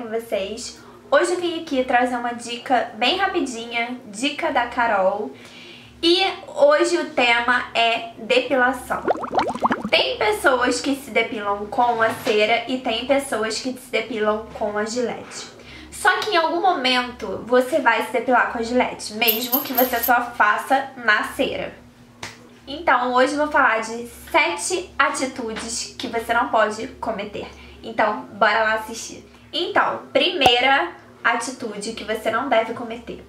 vocês? Hoje eu vim aqui trazer uma dica bem rapidinha, dica da Carol. E hoje o tema é depilação. Tem pessoas que se depilam com a cera e tem pessoas que se depilam com a Gillette. Só que em algum momento você vai se depilar com a Gillette, mesmo que você só faça na cera. Então hoje eu vou falar de 7 atitudes que você não pode cometer. Então bora lá assistir. Então, primeira atitude que você não deve cometer: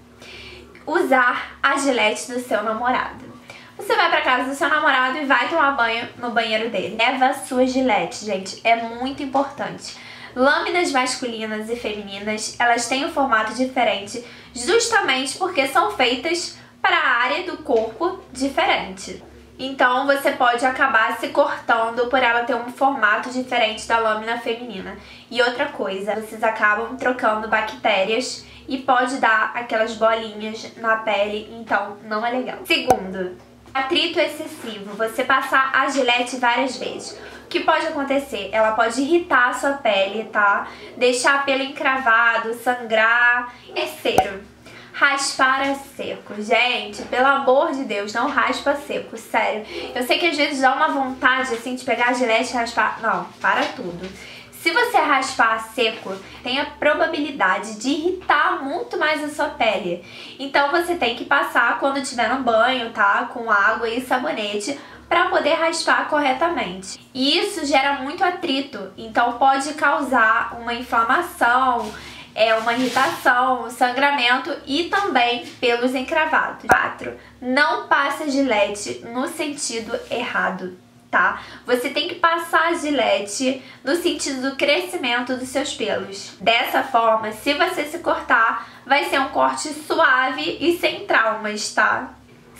usar a Gillette do seu namorado. Você vai pra casa do seu namorado e vai tomar banho no banheiro dele. Leva a sua Gillette, gente, é muito importante. Lâminas masculinas e femininas, elas têm um formato diferente justamente porque são feitas para a área do corpo diferente. Então você pode acabar se cortando por ela ter um formato diferente da lâmina feminina. E outra coisa, vocês acabam trocando bactérias e pode dar aquelas bolinhas na pele, então não é legal. Segundo, atrito excessivo. Você passar a Gillette várias vezes. O que pode acontecer? Ela pode irritar a sua pele, tá? Deixar pelo encravado, sangrar. Terceiro, raspar a seco. Gente, pelo amor de Deus, não raspa seco, sério. Eu sei que às vezes dá uma vontade assim de pegar a Gillette e raspar. Não, para tudo. Se você raspar a seco, tem a probabilidade de irritar muito mais a sua pele. Então você tem que passar quando estiver no banho, tá? Com água e sabonete, para poder raspar corretamente. E isso gera muito atrito, então pode causar uma inflamação, uma irritação, um sangramento e também pelos encravados. 4. Não passe a Gillette no sentido errado, tá? Você tem que passar a Gillette no sentido do crescimento dos seus pelos. Dessa forma, se você se cortar, vai ser um corte suave e sem traumas, tá?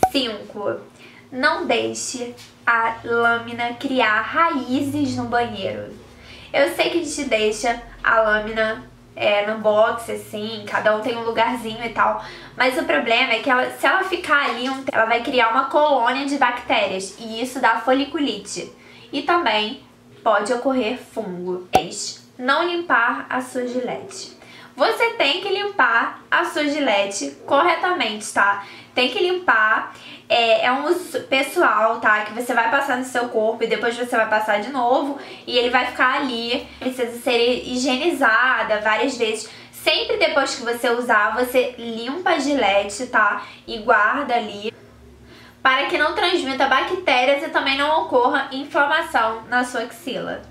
5. Não deixe a lâmina criar raízes no banheiro. Eu sei que a gente deixa a lâmina no box, assim, cada um tem um lugarzinho e tal, mas o problema é que se ela ficar ali, ela vai criar uma colônia de bactérias e isso dá foliculite. E também pode ocorrer fungo. 6. Não limpar a sua Gillette. Você tem que limpar a sua Gillette corretamente, tá? Tem que limpar, é um uso pessoal, tá? Que você vai passar no seu corpo e depois você vai passar de novo e ele vai ficar ali. Precisa ser higienizada várias vezes. Sempre depois que você usar, você limpa a Gillette, tá? E guarda ali, para que não transmita bactérias e também não ocorra inflamação na sua axila.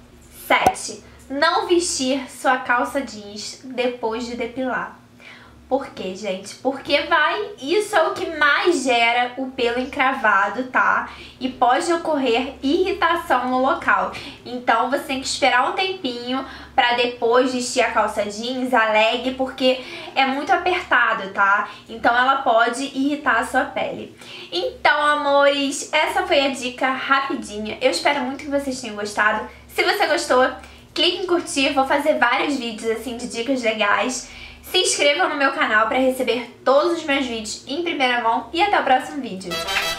7. Não vestir sua calça jeans depois de depilar. Por quê, gente? Porque isso é o que mais gera o pelo encravado, tá? E pode ocorrer irritação no local. Então você tem que esperar um tempinho pra depois vestir a calça jeans, a leg, porque é muito apertado, tá? Então ela pode irritar a sua pele. Então, amores, essa foi a dica rapidinha. Eu espero muito que vocês tenham gostado. Se você gostou, clique em curtir, vou fazer vários vídeos assim de dicas legais. Se inscrevam no meu canal para receber todos os meus vídeos em primeira mão e até o próximo vídeo.